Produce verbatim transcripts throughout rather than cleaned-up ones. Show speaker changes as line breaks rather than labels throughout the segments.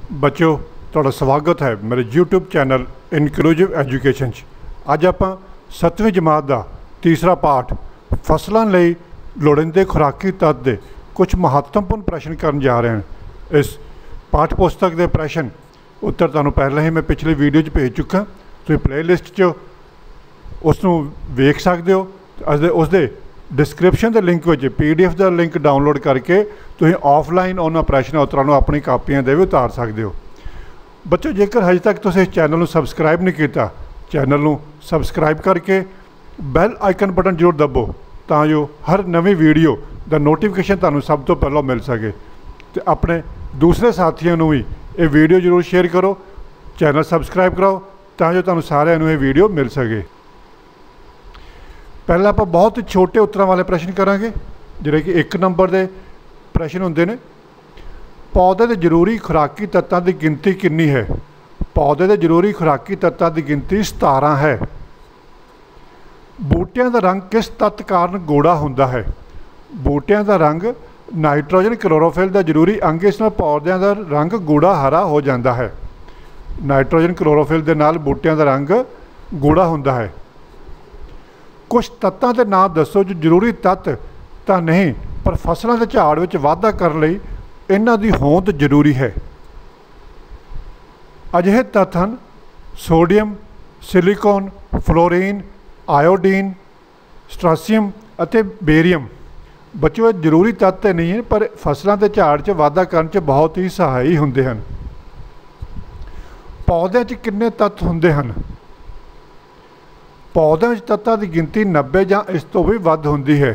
बच्चों तुहाडा स्वागत है मेरे यूट्यूब चैनल इनकलूसिव एजुकेशन। अज आप सतवीं जमात का तीसरा पाठ फसलों लई लोड़ींदे खुराकी तत्त के कुछ महत्वपूर्ण प्रश्न करन जा रहे हैं। इस पाठ पुस्तक के प्रश्न उत्तर तुहानूं पहले ही मैं पिछली वीडियो च भेज चुका। तुसीं प्ले लिस्ट च उसनूं वेख सकते हो। उसके डिस्क्रिप्शन के लिंक में पी डी एफ का लिंक डाउनलोड करके तुसीं ऑफलाइन उन्होंने प्रश्न उत्तरों को अपनी कापियां दे भी उतार सकते हो। बच्चों जेकर हजे तक तुसीं इस चैनल को सबसक्राइब नहीं किया, चैनल को सबसक्राइब करके बैल आइकन बटन जरूर दबो तां जो हर नवी वीडियो का नोटिफिकेशन तुहानूं सब तो पहलों मिल सके। तो अपने दूसरे साथियों को भी ये वीडियो जरूर शेयर करो, चैनल सबसक्राइब कराओ तां जो तुहानूं सारिआं नूं ये वीडियो मिल सके। पहला आप बहुत ही छोटे उत्तरों वाले प्रश्न करांगे जिहड़े कि एक नंबर के प्रश्न होंदे ने। पौधे के जरूरी खुराकी तत्तां की गिनती कितनी है? पौधे के जरूरी खुराकी तत्तां की गिनती सतारह है। बूटियां का रंग किस तत्त कारण गूढ़ा हुंदा है? बूटियां का रंग नाइट्रोजन क्लोरोफिल का जरूरी अंग, इस नाल पौधों का रंग गूढ़ा हरा हो जाता है। नाइट्रोजन क्लोरोफिल के नाल बूटियां का रंग गूढ़ा हुंदा है। कुछ तत्तां के नाम दसो जो जरूरी तत्त तो नहीं पर फसलों के झाड़ में वाधा करने लई इन्हां दी होंद जरूरी है। अजिहे तत्त हैं sodium, silicon, fluorine, iodine, strontium अते बेरियम। बच्चों ये जरूरी तत्त नहीं है पर फसलों के झाड़ च वाधा करने च बहुत ही सहायी हुंदे हैं। पौधों च कितने तत्त हुंदे हैं? पौधों में तत्तां की गिनती नब्बे या इस तो भी वध होंदी है।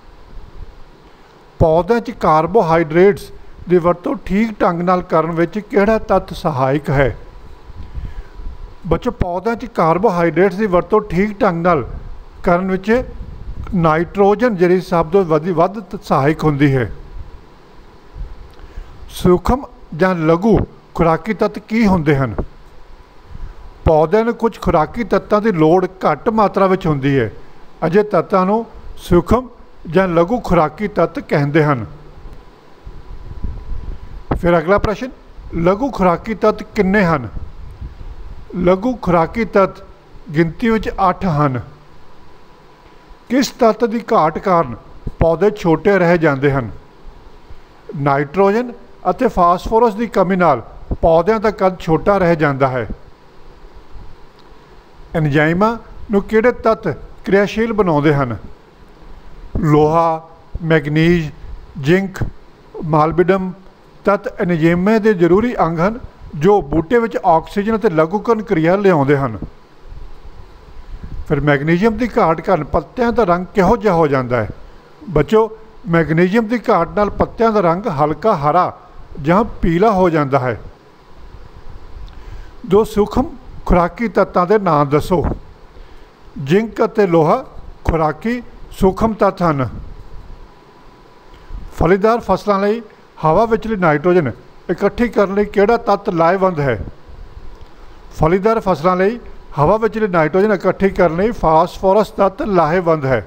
पौधों च कार्बोहाइड्रेट्स की वरतों ठीक ढंग नाल करन विच किहड़ा तत्त सहायक है? बच्चों पौधों च कार्बोहाइड्रेट्स की वरतों ठीक ढंग नाल करन विच नाइट्रोजन जिहड़ी सब तो वधी वध सहायक होंदी है। सूक्ष्म या लघु खुराकी तत्त की होंदे हैं? पौधे में कुछ खुराकी तत्तों की लोड़ घट मात्रा में होंदी है। अजे तत्तों को सूक्ष्म या लघु खुराकी तत्त कहते हैं। फिर अगला प्रश्न, लघु खुराकी तत्त किन्ने हैं? लघु खुराकी तत्त गिनती में अठ हैं। किस तत्त की घाट कारण पौधे छोटे रह जाते हैं? नाइट्रोजन और फास्फोरस की कमी नाल पौधों का कद छोटा रह जाता है। एंजाइमां नूं किहड़े तत्त क्रियाशील बनाउंदे हैं? लोहा, मैगनीज, जिंक, मालबिडम तत्त एंजाइमां के जरूरी अंग हैं जो बूटे विच ऑक्सीजन और लघुकरण क्रिया लियाउंदे हैं। फिर मैगनीशियम की घाट कारण पत्तियां का रंग किहो जिहा हो जाता है? बच्चों मैगनीशियम की घाट नाल पत्तियां का रंग हल्का हरा ਜਾਂ पीला हो जाता है। दो सूक्ष्म खुराकी तत्तां दे नाम दसो। जिंक अते लोहा खुराकी सूक्ष्म तत्त हैं। फलीदार फसलों लई हवा विचली नाइट्रोजन इकट्ठी करने लई किहड़ा तत्त लाहेवंद है? फलीदार फसलों लई हवा विचली नाइट्रोजन इकट्ठी करने लई फास्फोरस तत्त लाहेवंद है।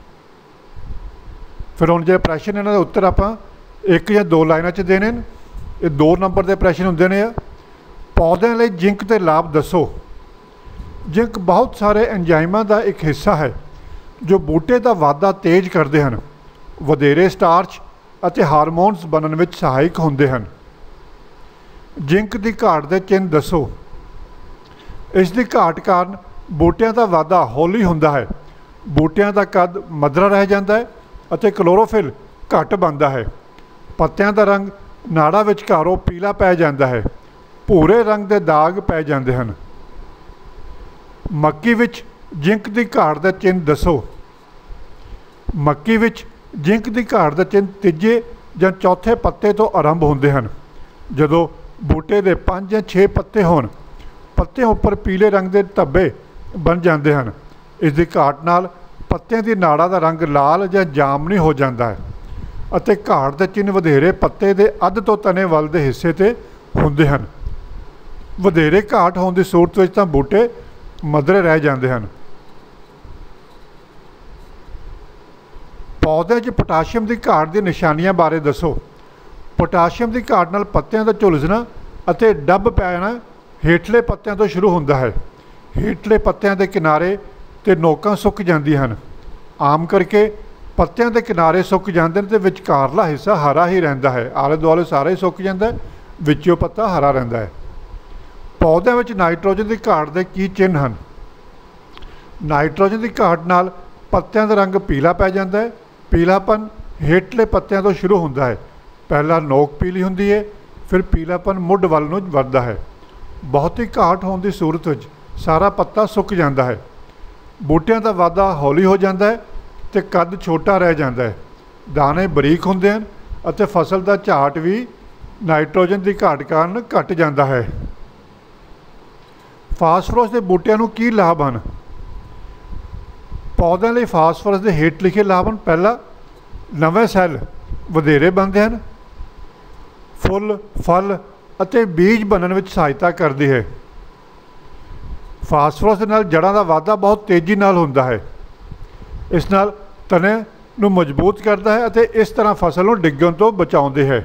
फिर हुण जे प्रश्न इन्हां दे उत्तर आपां एक या दो लाइनां च देने। ये दो नंबर के प्रश्न होंदे ने। पौधों लई जिंक के लाभ दसो। जिंक बहुत सारे एंजाइमां का एक हिस्सा है जो बूटे का वाधा तेज करते हैं, वधेरे स्टार्च और हारमोन्स बनने में सहायक होंदे हैं। जिंक की घाट के चिन्ह दसो। इसकी घाट कारण बूटियां का वाधा हौली होंदा है, बूटियां का कद मधरा रह जाता है और क्लोरोफिल घट बनता है। पत्तियां का रंग नाड़ा विचकारों पीला पै जाता है, भूरे रंग के दाग पै जाते हैं। मक्की विच जिंक की घाट का चिन्ह दसो। मक्की विच जिंक की घाट का चिन्ह तीजे या चौथे पत्ते तो आरंभ होंदे हैं। जदों बूटे के पांच या छे पत्ते होण, पत्तियां उपर पीले रंग के धब्बे बन जाते हैं। इसकी घाट नाल पत्तियां की नाड़ा का रंग लाल या जामनी हो जाता है अते घाट के चिन्ह वधेरे पत्ते के अध तो तने वल के हिस्से ते होंदे हैं। वधेरे घाट होने की सूरत विच तां बूटे मधरे रह जाते हैं। पौधे च पोटाशियम की घाट की निशानियां बारे दसो। पोटाशियम की घाट नाल पत्तियां का झुलसना ਅਤੇ ਡੱਬ ਪੈਣਾ ਹੇਠਲੇ ਪੱਤਿਆਂ ਤੋਂ ਸ਼ੁਰੂ ਹੁੰਦਾ ਹੈ। ਹੇਠਲੇ ਪੱਤਿਆਂ ਦੇ ਕਿਨਾਰੇ ਤੇ ਨੋਕਾਂ ਸੁੱਕ ਜਾਂਦੀਆਂ ਹਨ। ਆਮ ਕਰਕੇ ਪੱਤਿਆਂ ਦੇ ਕਿਨਾਰੇ ਸੁੱਕ ਜਾਂਦੇ ਨੇ ਤੇ ਵਿਚਕਾਰਲਾ ਹਿੱਸਾ ਹਰਾ ਹੀ ਰਹਿੰਦਾ ਹੈ। ਆਲੇ ਦੁਆਲੇ ਸਾਰਾ ਹੀ ਸੁੱਕ ਜਾਂਦਾ, ਵਿੱਚੋਂ ਪੱਤਾ ਹਰਾ ਰਹਿੰਦਾ ਹੈ। ਪੌਦਿਆਂ ਵਿੱਚ ਨਾਈਟ੍ਰੋਜਨ ਦੀ ਘਾਟ ਦੇ ਕੀ ਚਿੰਨ੍ਹ ਹਨ? ਨਾਈਟ੍ਰੋਜਨ ਦੀ ਘਾਟ ਨਾਲ ਪੱਤਿਆਂ ਦਾ ਰੰਗ ਪੀਲਾ ਪੈ ਜਾਂਦਾ ਹੈ। ਪੀਲਾਪਨ ਹੇਠਲੇ ਪੱਤਿਆਂ ਤੋਂ ਸ਼ੁਰੂ ਹੁੰਦਾ ਹੈ। ਪਹਿਲਾਂ ਨੋਕ ਪੀਲੀ ਹੁੰਦੀ ਹੈ, ਫਿਰ ਪੀਲਾਪਨ ਮੁੱਢ ਵੱਲ ਨੂੰ ਵੱਧਦਾ ਹੈ। ਬਹੁਤੀ ਘਾਟ ਹੋਣ ਦੀ ਸੂਰਤ ਵਿੱਚ ਸਾਰਾ ਪੱਤਾ ਸੁੱਕ ਜਾਂਦਾ ਹੈ। ਬੂਟਿਆਂ ਦਾ ਵਾਧਾ ਹੌਲੀ ਹੋ ਜਾਂਦਾ ਹੈ ਅਤੇ ਕੱਦ ਛੋਟਾ ਰਹਿ ਜਾਂਦਾ ਹੈ। ਦਾਣੇ ਬਰੀਕ ਹੁੰਦੇ ਹਨ ਅਤੇ ਫਸਲ ਦਾ ਝਾਟ ਵੀ ਨਾਈਟ੍ਰੋਜਨ ਦੀ ਘਾਟ ਕਾਰਨ ਘਟ ਜਾਂਦਾ ਹੈ। ਫਾਸਫੋਰਸ ਦੇ ਬੂਟਿਆਂ ਨੂੰ ਕੀ ਲਾਭ ਹਨ? ਪੌਦਿਆਂ ਲਈ ਫਾਸਫੋਰਸ ਦੇ ਹੇਠ ਲਿਖੇ ਲਾਭ ਹਨ। ਪਹਿਲਾ, ਨਵੇਂ ਸੈੱਲ ਵਧੇਰੇ ਬਣਦੇ ਹਨ। ਫੁੱਲ, ਫਲ ਅਤੇ ਬੀਜ ਬਣਨ ਵਿੱਚ ਸਹਾਇਤਾ ਕਰਦੀ ਹੈ। ਫਾਸਫੋਰਸ ਦੇ ਨਾਲ ਜੜ੍ਹਾਂ ਦਾ ਵਾਧਾ ਬਹੁਤ ਤੇਜ਼ੀ ਨਾਲ ਹੁੰਦਾ ਹੈ। ਇਸ ਨਾਲ ਤਣੇ ਨੂੰ ਮਜ਼ਬੂਤ ਕਰਦਾ ਹੈ ਅਤੇ ਇਸ ਤਰ੍ਹਾਂ ਫਸਲ ਨੂੰ ਡਿੱਗਣ ਤੋਂ ਬਚਾਉਂਦੇ ਹੈ।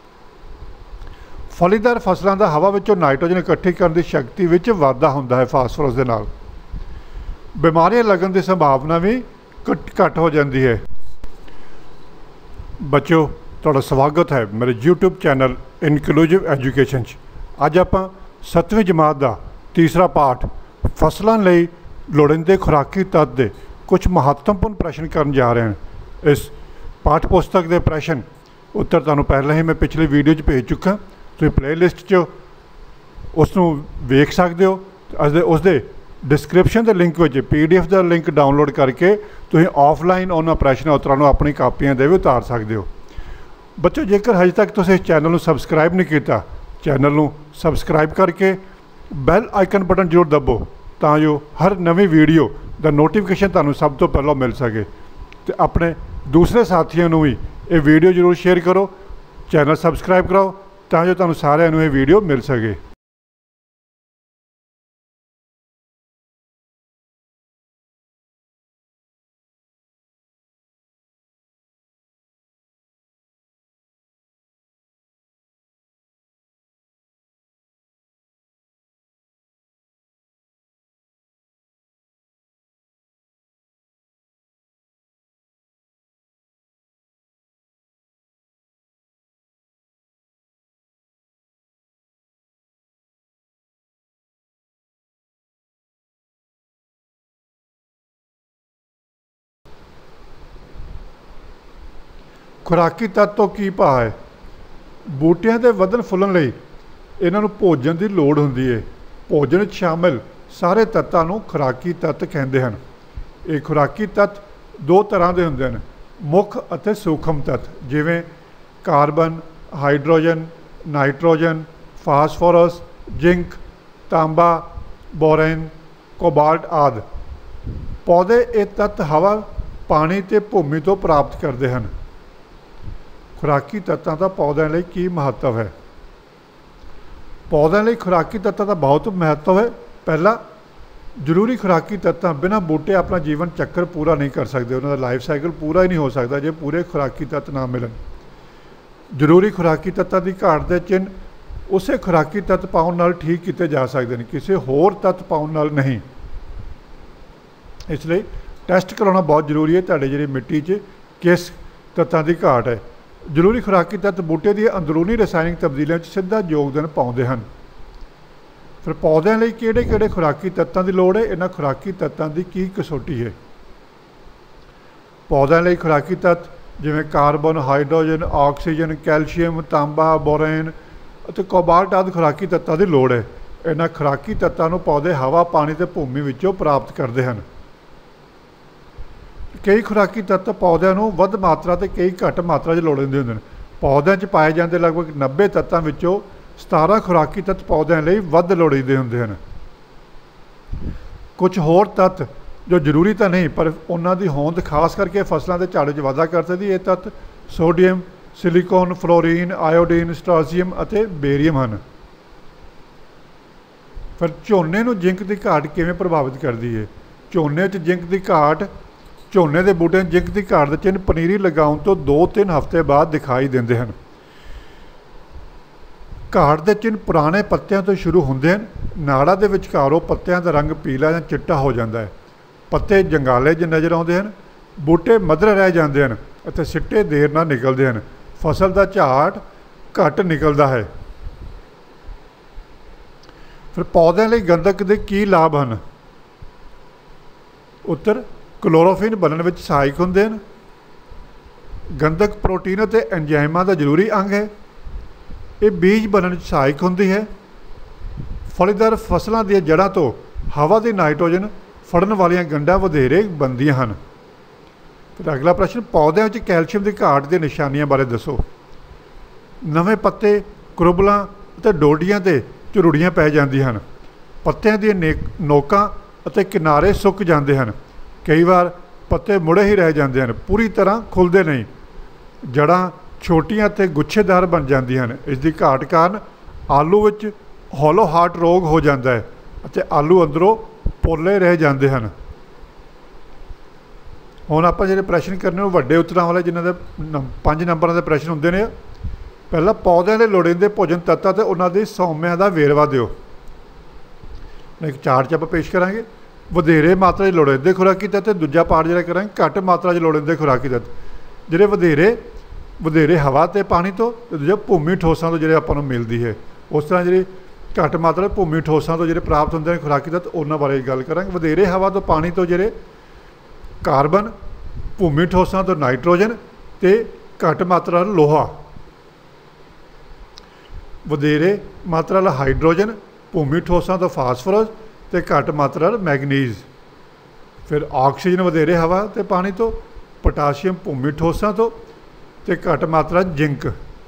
ਫਲੀਦਾਰ ਫਸਲਾਂ ਦਾ ਹਵਾ ਵਿੱਚੋਂ ਨਾਈਟ੍ਰੋਜਨ ਇਕੱਠੀ ਕਰਨ ਦੀ ਸ਼ਕਤੀ ਵਿੱਚ ਵਾਧਾ ਹੁੰਦਾ ਹੈ। ਫਾਸਫੋਰਸ ਦੇ ਨਾਲ ਬਿਮਾਰੀਆਂ ਲੱਗਣ ਦੀ ਸੰਭਾਵਨਾ ਵੀ ਘੱਟ ਘੱਟ ਹੋ ਜਾਂਦੀ ਹੈ। ਬੱਚਿਓ, ਤੁਹਾਡਾ ਸਵਾਗਤ ਹੈ ਮੇਰੇ YouTube ਚੈਨਲ ਇਨਕਲੂਸਿਵ ਐਜੂਕੇਸ਼ਨ 'ਚ। ਅੱਜ ਆਪਾਂ ਸੱਤਵੀਂ ਜਮਾਤ ਦਾ ਤੀਸਰਾ ਪਾਠ ਫਸਲਾਂ ਲਈ ਲੋੜੀਂਦੇ ਖੁਰਾਕੀ ਤੱਤ ਦੇ ਕੁਝ ਮਹੱਤਵਪੂਰਨ ਪ੍ਰਸ਼ਨ ਕਰਨ ਜਾ ਰਹੇ ਹਾਂ। ਇਸ ਪਾਠ ਪੁਸਤਕ ਦੇ ਪ੍ਰਸ਼ਨ ਉੱਤਰ ਤੁਹਾਨੂੰ ਪਹਿਲਾਂ ਹੀ ਮੈਂ ਪਿਛਲੀ ਵੀਡੀਓ 'ਚ ਭੇਜ ਚੁੱਕਾ। ਤੁਸੀਂ ਪਲੇਲਿਸਟ 'ਚ ਉਸ ਨੂੰ ਵੇਖ ਸਕਦੇ ਹੋ। ਉਸਦੇ ਉਸਦੇ ਡਿਸਕ੍ਰਿਪਸ਼ਨ ਦੇ ਲਿੰਕ ਵਿੱਚ ਪੀ ਡੀ ਐਫ ਦਾ ਲਿੰਕ ਡਾਊਨਲੋਡ ਕਰਕੇ ਤੁਸੀਂ ਆਫਲਾਈਨ ਉਹਨਾਂ ਪ੍ਰਸ਼ਨ ਉੱਤਰਾਂ ਨੂੰ ਆਪਣੀ ਕਾਪੀਆਂ ਦੇ ਵੀ ਉਤਾਰ ਸਕਦੇ ਹੋ। ਬੱਚੋ, ਜੇਕਰ ਹਜੇ ਤੱਕ ਤੁਸੀਂ ਇਸ ਚੈਨਲ ਨੂੰ ਸਬਸਕ੍ਰਾਈਬ ਨਹੀਂ ਕੀਤਾ, ਚੈਨਲ ਨੂੰ ਸਬਸਕ੍ਰਾਈਬ ਕਰਕੇ ਬੈਲ ਆਈਕਨ ਬਟਨ ਜ਼ਰੂਰ ਦਬੋ ਤਾਂ ਜੋ ਹਰ ਨਵੀਂ ਵੀਡੀਓ ਦਾ ਨੋਟੀਫਿਕੇਸ਼ਨ ਤੁਹਾਨੂੰ ਸਭ ਤੋਂ ਪਹਿਲਾਂ ਮਿਲ ਸਕੇ। ਅਤੇ ਆਪਣੇ ਦੂਸਰੇ ਸਾਥੀਆਂ ਨੂੰ ਵੀ ਇਹ ਵੀਡੀਓ ਜ਼ਰੂਰ ਸ਼ੇਅਰ ਕਰੋ, ਚੈਨਲ ਸਬਸਕ੍ਰਾਈਬ ਕਰਾਓ ਤਾਂ ਜੋ ਤੁਹਾਨੂੰ ਸਾਰਿਆਂ ਨੂੰ ਇਹ ਵੀਡੀਓ ਮਿਲ ਸਕੇ। ਖੁਰਾਕੀ ਤੱਤ ਤੋਂ ਕੀ ਭਾਵ ਹੈ? ਬੂਟਿਆਂ ਦੇ ਵਧਣ ਫੁੱਲਣ ਲਈ ਇਹਨਾਂ ਨੂੰ ਭੋਜਨ ਦੀ ਲੋੜ ਹੁੰਦੀ ਹੈ। ਭੋਜਨ ਵਿੱਚ ਸ਼ਾਮਿਲ ਸਾਰੇ ਤੱਤਾਂ ਨੂੰ ਖੁਰਾਕੀ ਤੱਤ ਕਹਿੰਦੇ ਹਨ। ਇਹ ਖੁਰਾਕੀ ਤੱਤ ਦੋ ਤਰ੍ਹਾਂ ਦੇ ਹੁੰਦੇ ਹਨ, ਮੁੱਖ ਅਤੇ ਸੂਖਮ ਤੱਤ, ਜਿਵੇਂ carbon, hydrogen, nitrogen, phosphorus, zinc, ਤਾਂਬਾ, ਬੋਰੇਨ, ਕੋਬਾਲਟ ਆਦਿ। ਪੌਦੇ ਇਹ ਤੱਤ ਹਵਾ, ਪਾਣੀ ਅਤੇ ਭੂਮੀ ਤੋਂ ਪ੍ਰਾਪਤ ਕਰਦੇ ਹਨ। ਖੁਰਾਕੀ ਤੱਤਾਂ ਦਾ ਪੌਦਿਆਂ ਲਈ ਕੀ ਮਹੱਤਵ ਹੈ? ਪੌਦਿਆਂ ਲਈ ਖੁਰਾਕੀ ਤੱਤਾਂ ਦਾ ਬਹੁਤ ਮਹੱਤਵ ਹੈ। ਪਹਿਲਾ, ਜ਼ਰੂਰੀ ਖੁਰਾਕੀ ਤੱਤਾਂ ਬਿਨਾਂ ਬੂਟੇ ਆਪਣਾ ਜੀਵਨ ਚੱਕਰ ਪੂਰਾ ਨਹੀਂ ਕਰ ਸਕਦੇ। ਉਹਨਾਂ ਦਾ ਲਾਈਫ ਸਾਈਕਲ ਪੂਰਾ ਹੀ ਨਹੀਂ ਹੋ ਸਕਦਾ ਜੇ ਪੂਰੇ ਖੁਰਾਕੀ ਤੱਤ ਨਾ ਮਿਲਣ। ਜ਼ਰੂਰੀ ਖੁਰਾਕੀ ਤੱਤਾਂ ਦੀ ਘਾਟ ਦੇ ਚਿੰਨ੍ਹ ਉਸੇ ਖੁਰਾਕੀ ਤੱਤ ਪਾਉਣ ਨਾਲ ਠੀਕ ਕੀਤੇ ਜਾ ਸਕਦੇ ਨੇ, ਕਿਸੇ ਹੋਰ ਤੱਤ ਪਾਉਣ ਨਾਲ ਨਹੀਂ। ਇਸ ਲਈ ਟੈਸਟ ਕਰਾਉਣਾ ਬਹੁਤ ਜ਼ਰੂਰੀ ਹੈ ਤੁਹਾਡੇ ਜਿਹੜੀ ਮਿੱਟੀ 'ਚ ਕਿਸ ਤੱਤਾਂ ਦੀ ਘਾਟ ਹੈ। ਜ਼ਰੂਰੀ ਖੁਰਾਕੀ ਤੱਤ ਬੂਟੇ ਦੀਆਂ ਅੰਦਰੂਨੀ ਰਸਾਇਣਿਕ ਤਬਦੀਲੀਆਂ ਵਿੱਚ ਸਿੱਧਾ ਯੋਗਦਾਨ ਪਾਉਂਦੇ ਹਨ। ਫਿਰ ਪੌਦਿਆਂ ਲਈ ਕਿਹੜੇ ਕਿਹੜੇ ਖੁਰਾਕੀ ਤੱਤਾਂ ਦੀ ਲੋੜ ਹੈ? ਇਹਨਾਂ ਖੁਰਾਕੀ ਤੱਤਾਂ ਦੀ ਕੀ ਕਸੌਟੀ ਹੈ? ਪੌਦਿਆਂ ਲਈ ਖੁਰਾਕੀ ਤੱਤ ਜਿਵੇਂ ਕਾਰਬਨ, ਹਾਈਡਰੋਜਨ, ਆਕਸੀਜਨ, ਕੈਲਸ਼ੀਅਮ, ਤਾਂਬਾ, ਬੋਰੇਨ ਅਤੇ ਕੋਬਾਲਟ ਆਦਿ ਖੁਰਾਕੀ ਤੱਤਾਂ ਦੀ ਲੋੜ ਹੈ। ਇਹਨਾਂ ਖੁਰਾਕੀ ਤੱਤਾਂ ਨੂੰ ਪੌਦੇ ਹਵਾ, ਪਾਣੀ ਅਤੇ ਭੂਮੀ ਵਿੱਚੋਂ ਪ੍ਰਾਪਤ ਕਰਦੇ ਹਨ। ਕਈ ਖੁਰਾਕੀ ਤੱਤ ਪੌਦਿਆਂ ਨੂੰ ਵੱਧ ਮਾਤਰਾ ਅਤੇ ਕਈ ਘੱਟ ਮਾਤਰਾ 'ਚ ਲੋੜੀਂਦੇ ਹੁੰਦੇ ਨੇ। ਪੌਦਿਆਂ 'ਚ ਪਾਏ ਜਾਂਦੇ ਲਗਭਗ ਨੱਬੇ ਤੱਤਾਂ ਵਿੱਚੋਂ ਸਤਾਰਾਂ ਖੁਰਾਕੀ ਤੱਤ ਪੌਦਿਆਂ ਲਈ ਵੱਧ ਲੋੜੀਂਦੇ ਹੁੰਦੇ ਹਨ। ਕੁਝ ਹੋਰ ਤੱਤ ਜੋ ਜ਼ਰੂਰੀ ਤਾਂ ਨਹੀਂ ਪਰ ਉਹਨਾਂ ਦੀ ਹੋਂਦ ਖਾਸ ਕਰਕੇ ਫਸਲਾਂ ਦੇ ਝਾੜ 'ਚ ਵਾਧਾ ਕਰ ਸਕਦੀ। ਇਹ ਤੱਤ sodium, silicon, fluorine, iodine, strontium ਅਤੇ ਬੇਰੀਅਮ ਹਨ। ਫਿਰ ਝੋਨੇ ਨੂੰ ਜ਼ਿੰਕ ਦੀ ਘਾਟ ਕਿਵੇਂ ਪ੍ਰਭਾਵਿਤ ਕਰਦੀ ਹੈ? ਝੋਨੇ 'ਚ ਜ਼ਿੰਕ ਦੀ ਘਾਟ ਝੋਨੇ ਦੇ ਬੂਟਿਆਂ 'ਚ ਜ਼ਿੰਕ ਦੀ ਘਾਟ ਦੇ ਚਿੰਨ੍ਹ ਪਨੀਰੀ ਲਗਾਉਣ ਤੋਂ ਦੋ ਤਿੰਨ ਹਫ਼ਤੇ ਬਾਅਦ ਦਿਖਾਈ ਦਿੰਦੇ ਹਨ। घाट के चिन्ह पुराने पत्तियां तो शुरू होंदे हैं। नाड़ा के विचकारों पत्तियां का रंग पीला या चिट्टा हो जाता है। पत्ते जंगाले ज नज़र आते हैं। बूटे मधर रह जाते हैं और सिट्टे देर नाल निकलते हैं। फसल का झाड़ घट निकलता है। फिर पौधों लिए गंधक के की लाभ हैं? उत्तर क्लोरोफिन बनने में सहायक होंगे हैं। गंधक प्रोटीन और एंजाइमां का जरूरी अंग है। ये बीज बनने में सहायक होंगी है। फलीदार फसलों दी जड़ां तो हवा की नाइट्रोजन फड़न वाली गंढां वधेरे बनदियां हैं। फिर अगला प्रश्न, पौधों में कैल्शियम की घाट की निशानियां बारे दसो। नवे पत्ते क्रुबलां ते डोडियां ते झुरड़ियां पै जांदियां हैं। पत्तियां दी नोकां ਅਤੇ किनारे सुक जाते हैं। कई बार पत्ते मुड़े ही रह जाते हैं, पूरी तरह खुलते नहीं। जड़ां छोटियां ते गुच्छेदार बन जांदियां हैं। इसकी घाट कारण आलू विच हॉलो हार्ट रोग हो जाता है और आलू अंदरों पोले रह जाते हैं। हुण आपां जिहड़े प्रश्न करने वड्डे उत्तरां वाले जिन्हां दे पंज नंबरां दे प्रश्न हुंदे ने। पहला, पौधों के लोड़ींदे भोजन तत्तां ते उन्हां दी सौम्यां दा वेरवा दिओ। एक चार्ट च आपां पेश करांगे। वधेरे मात्रा च लोड़ींदे खुराकी तत्त। दूजा पार्ट जिहड़ा करांगे घट मात्रा च लोड़ींदे खुराकी तत्त। जिहड़े वधेरे वधेरे हवा ते पानी तो, दूजा भूमि ठोसां तो जिहड़े आपां नूं मिलदी है। उस तरह जिहड़ी घट मात्रा भूमि ठोसां तो जिहड़े प्राप्त हुंदे ने खुराकी तत्त, उन्हां बारे गल करांगे। वधेरे हवा तो पानी तो जिहड़े कार्बन, भूमि ठोसां तो नाइट्रोजन ते घट मात्रा लोहा। वधेरे मात्रा हाइड्रोजन, भूमि ठोसां तो फास्फोरस ते घट मात्रा मैगनीज। फिर ऑक्सीजन वधेरे हवा ते पानी तो, पोटाशियम भूमि ठोसां तो ते घट मात्रा जिंक।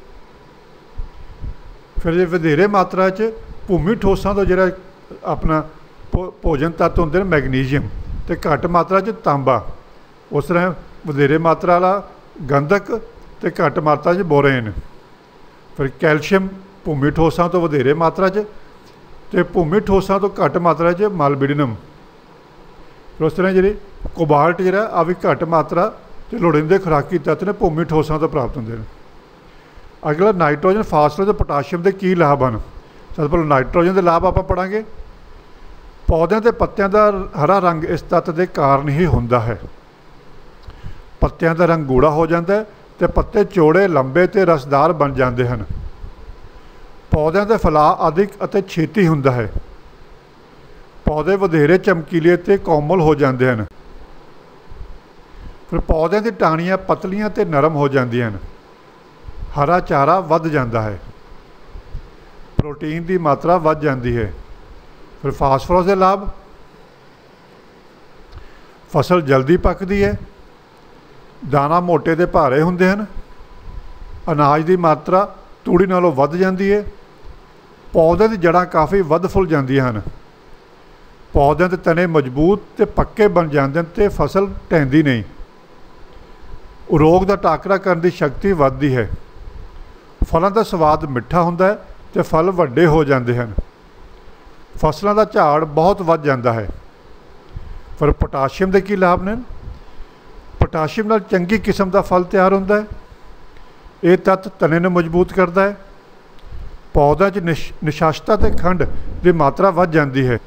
फिर जे वधेरे मात्रा च भूमि ठोसां तो जिहड़ा अपना भोजन तत्त हुंदे ने मैगनीशियम ते घट मात्रा च तांबा। उस तरह वधेरे मात्रा वाला गंधक ते घट मात्रा च बोरेन। फिर कैल्शियम भूमि ठोसां तो वधेरे मात्रा च ते भूमि ठोसां तो घट मात्रा च मालबीडिनम। फिर उस तरह जी कोबाल्ट जिहड़ा आ भी घट मात्रा ते लोड़ींदे खुराकी तत्त ने भूमि ठोसां तो प्राप्त होंदे ने। अगला, नाइट्रोजन फास्फोरस ते पोटाशियम के की लाभ हैं? सब तो नाइट्रोजन के लाभ आपां पढ़ांगे। पौधों के पत्तियां का हरा रंग इस तत्त के कारण ही होंदा है। पत्तियां का रंग गूढ़ा हो जाता है तो पत्ते चौड़े लंबे ते रसदार बन जाते हैं। पौधों के फैलाव अधिक अते छेती हुंदा है। पौधे वधेरे चमकीले ते कोमल हो जाते हैं। फिर पौधों की टाहनियाँ पतलियां ते नरम हो जांदियां हैं। हरा चारा वध जाता है। प्रोटीन की मात्रा वध जाती है। फिर फास्फोरस के लाभ, फसल जल्दी पकती है। दाना मोटे ते भारे हुंदे हैं। अनाज की मात्रा तूड़ी नालों वध जाती है। पौधे की जड़ां काफ़ी वध फुल जांदियां हैं। पौधों के तने मजबूत ते पक्के बन जाते हैं ते फसल ढहंदी नहीं। रोग का टाकरा करने की शक्ति वधदी है। फलों का स्वाद मिठा हुंदा है ते फल वड्डे हो जाते हैं। फसलों का झाड़ बहुत वध जाता है। फिर पोटाशियम के की लाभ ने? पोटाशियम नाल चंगी किस्म का फल तैयार होंदा है। ये तत्त तने नूं मजबूत करता है। पौधों च निश निशाशता ते खंड की मात्रा वध जाती है।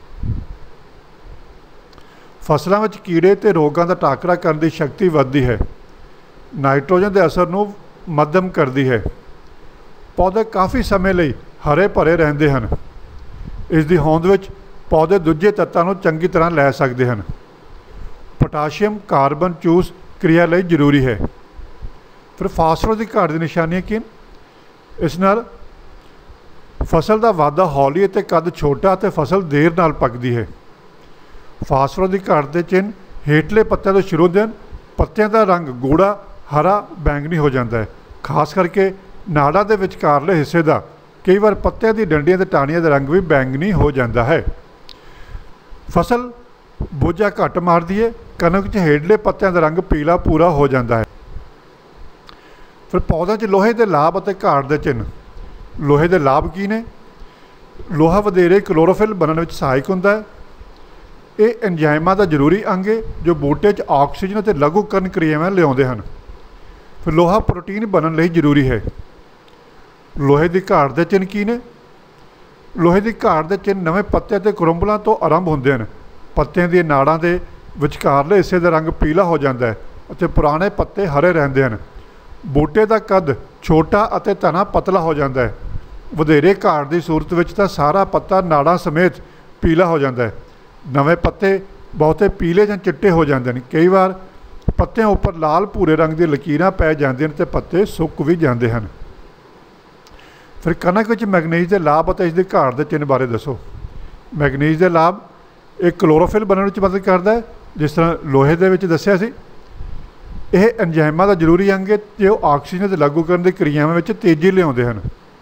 फसलों में कीड़े ते रोगों का टाकरा करने की शक्ति वधदी है। नाइट्रोजन के असर नूं मध्यम करती है। पौधे काफ़ी समय लिए हरे भरे रहते हैं। इसकी होंद विच पौधे दूजे तत्तां नूं चंगी तरह लै सकते हैं। पोटाशियम कार्बन चूस क्रिया लई जरूरी है। फिर फास्फोरस की घाट की निशानियां की? इस नाल फसल का वाधा हौली ते कद छोटा ते फसल देर नाल पकदी है। फास्फोरस की घाट के चिन्ह हेठले पत्तियां तो शुरू होंदे हैं। पत्तियां का रंग गूढ़ा हरा बैंगनी हो जाता है। खास करके नाड़ा के विचकारले हिस्से का कई बार पत्तियां की डंडियां ते टाहनियां का रंग भी बैंगनी हो जाता है। फसल बोझा घट मारती है। कनक च हेठले पत्तियां का रंग पीला पूरा हो जाता है। फिर पौधों च लोहे के लाभ और घाट के चिन्ह। लोहे के लाभ की ने? लोहा वधेरे क्लोरोफिल बनने में सहायक होंदा है। ये एंजाइमां का जरूरी अंग है जो बूटे च ऑक्सीजन और लघुकरण क्रियावां लियाउंदे हैं। फिर लोहा प्रोटीन बनने लई जरूरी है। लोहे की घाट के चिन्ह की ने? लोहे की घाट के चिन्ह नवे पत्ते ते कुरुंबलों तो आरंभ होंदे हैं। पत्तियां दी नाड़ां दे विचकारले हिस्से का रंग पीला हो जाता है और पुराने पत्ते हरे रहते हैं। बूटे का कद छोटा और तना पतला हो जाता है। वधेरे घाट की सूरत विच तां सारा पत्ता नाड़ां समेत पीला हो जाता है। नवे पत्ते बहुते पीले जां चिट्टे हो जाते हैं। कई बार पत्तियां उपर लाल भूरे रंग की लकीरां पै जांदियां ते पत्ते सुक भी जाते हैं। फिर कनक विच मैगनीज के लाभ और इसकी घाट के चिन्ह बारे दसो। मैगनीज के लाभ एक क्लोरोफिल बनने में मदद करता है, जिस तरह लोहे दे विच दस्सिया सी। यह एंजाइमां का जरूरी अंग है जो ऑक्सीजन के लागू करने की क्रियावां विच तेजी लियाउंदे हन।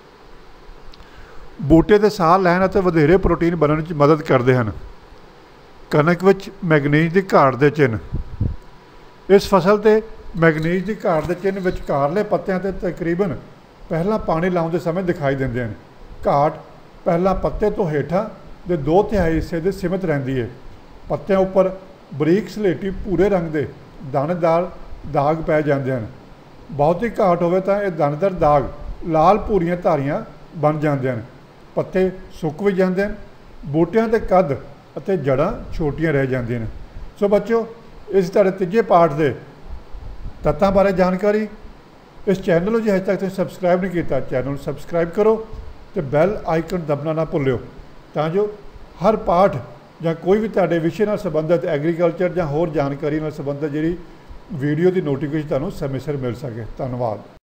बूटे के साह लैण और वधेरे प्रोटीन बनने में मदद करते हैं। कनक विच मैगनीज की घाट के चिन्ह। इस फसल से मैगनीज की घाट के चिन्ह विचकारले पत्तियां ते तकरीबन पहला पानी लाउण दे समय दिखाई देंदे हैं। घाट पहला पत्ते तो हेठां दे दो तिहाई हिस्से दे सीमित रहिंदी है। पत्तियां उपर बरीक सलेटी भूरे रंग के दानेदार दाग पै जाते हैं। बहुती घाट होवे तां इह दानेदार दाग लाल भूरियां धारियां बन जाते हैं। पत्ते सुक भी जाते हैं। बूटियां के कद और जड़ां छोटियां रह जांदियां ने। सो बच्चों, इस तरह तीजे पाठ के तत्तां बारे जानकारी। इस चैनल में जो अजे तक तुसीं सबसक्राइब नहीं किया, चैनल सबसक्राइब करो तो बैल आइकन दबना ना भुल्लिओ, तां जो हर पाठ ਜਾਂ कोई भी तुहाडे विषय नाल संबंधित एग्रीकल्चर ਜਾਂ होर जानकारी नाल संबंधित जिहड़ी वीडियो की नोटिफिकेशन तुहानूं समय सिर मिल सके। धन्नवाद।